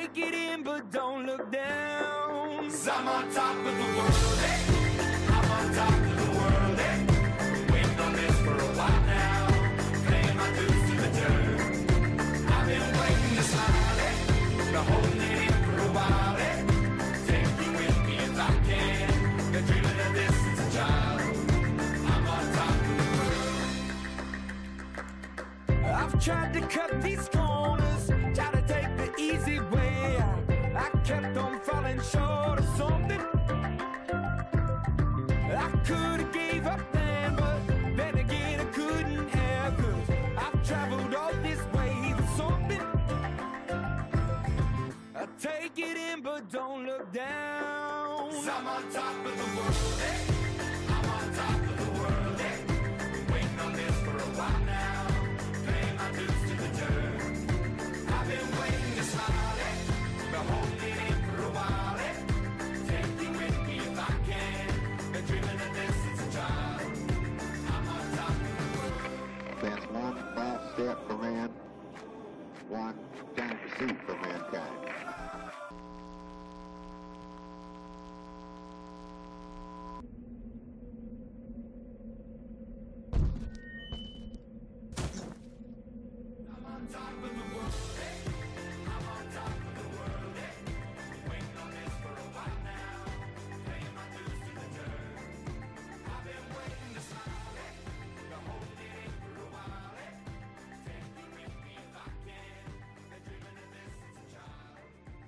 take it in, but don't look down. 'Cause I'm on top of the world, hey. I'm on top of the world, hey. Waiting on this for a while now. Paying my dues to the dirt. I've been waiting to smile, hey. Been holding it in for a while, hey. Take you with me if I can. Been dreaming of this since a child. I'm on top of the world. I've tried to cut these corners, try to take the easy way out. I kept on falling short of something. I could've gave up then, but then again I couldn't have. 'Cause I've traveled all this way for something. I take it in, but don't look down. 'Cause I'm on top of the world, hey. I'm on top of the world, hey. Waiting on this for a while now. Paying my dues to the dirt. I've been waiting to smile, hey. Been holding it in for a while, hey. Take you with me if I can. Been dreaming of this since a child. I'm on top of the world. That's one fast step for man, one giant pursuit for mankind. I'm on top of the world, hey. I'm on top of the world, hey. Waiting on this for a while now. Paying my dues to the dirt. I've been waiting to smile, hey. Been holding it in for a while, hey. Take you with me if I can. Been dreaming of this since a child.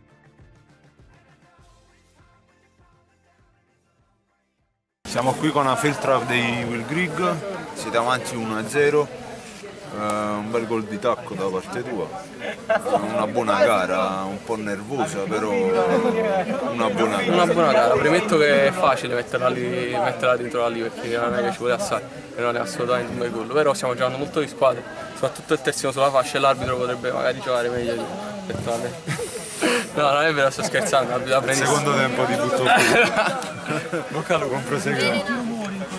Siamo qui con la field truck dei Will Grigg, siete avanti 1-0, un bel gol di tacco da parte tua, una buona gara, un po' nervosa però una buona gara. Una buona gara, premetto che è facile metterla dentro lì perché non è che ci vuole assai e non è assolutamente un bel gol, però stiamo giocando molto di squadra, soprattutto il terzino sulla fascia e l'arbitro potrebbe magari giocare meglio rispetto a me. No, non è vero, sto scherzando, l'arbitro prendi. Secondo tempo di butto qui. Bocca al lupo, proseguiamo.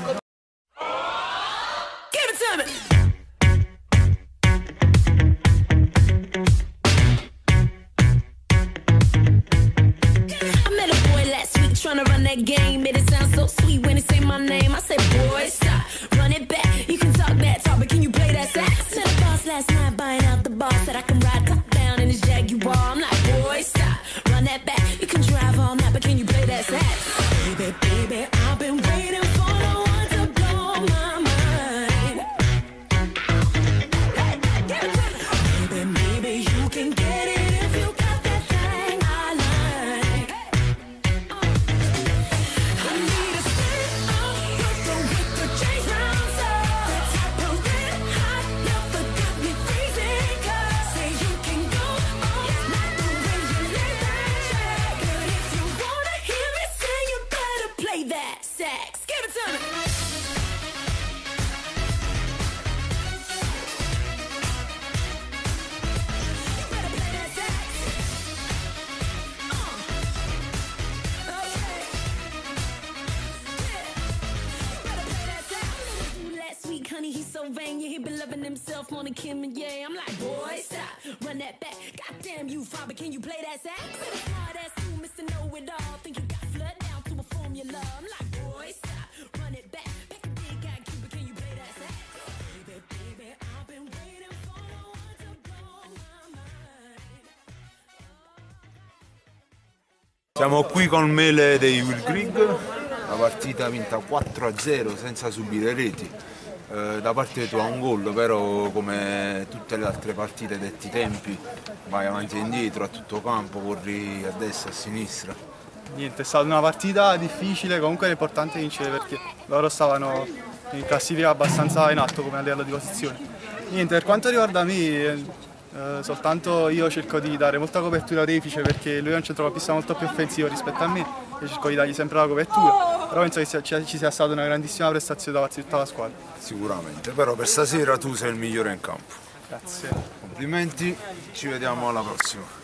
Trying to run that game, made it sound so sweet when it say my name. I said, boy, stop, run it back. You can talk that talk, but can you play that sax? Met a boss last night buying out the bar, said I can ride top down in his Jaguar. I'm like, boy, stop, run that back. You can drive all night, but can you play that sax? Baby, baby, I've been waiting for no one to blow my mind. Baby, maybe you can get it if you got that thing I like. I need a spin with the change rounds up. That type of red hot never got me freezing. 'Cause say you can go all night the way you lay that track. But if you wanna hear me sing, you better play that sax. Give it to me. You better play that sax. Last week, honey, he's so vain. Yeah, he been loving himself more than Kim and Ye. I'm like, boy, stop, run that back. Goddamn you, father, can you play that sax? Hard ass you, Mr. Know-It-All. Think you got flood down to a formula. I'm like, boy, stop, run it back. Pick a big guy, Cuba, can you play that sax? Baby, baby, I've been waiting for no one to blow my mind. Siamo qui con Mele dei Will Grigg, la partita vinta 4-0 senza subire reti. Da parte tua un gol, però come tutte le altre partite detti tempi vai avanti e indietro a tutto campo, corri a destra, a sinistra. Niente, è stata una partita difficile, comunque è importante vincere perché loro stavano in classifica abbastanza in alto come a livello di posizione. Niente, per quanto riguarda me, soltanto io cerco di dare molta copertura a Refice perché lui è un centrocampista molto più offensivo rispetto a me e cerco di dargli sempre la copertura, però penso che ci sia stata una grandissima prestazione da parte di tutta la squadra. Sicuramente, però per stasera tu sei il migliore in campo. Grazie. Complimenti, ci vediamo alla prossima.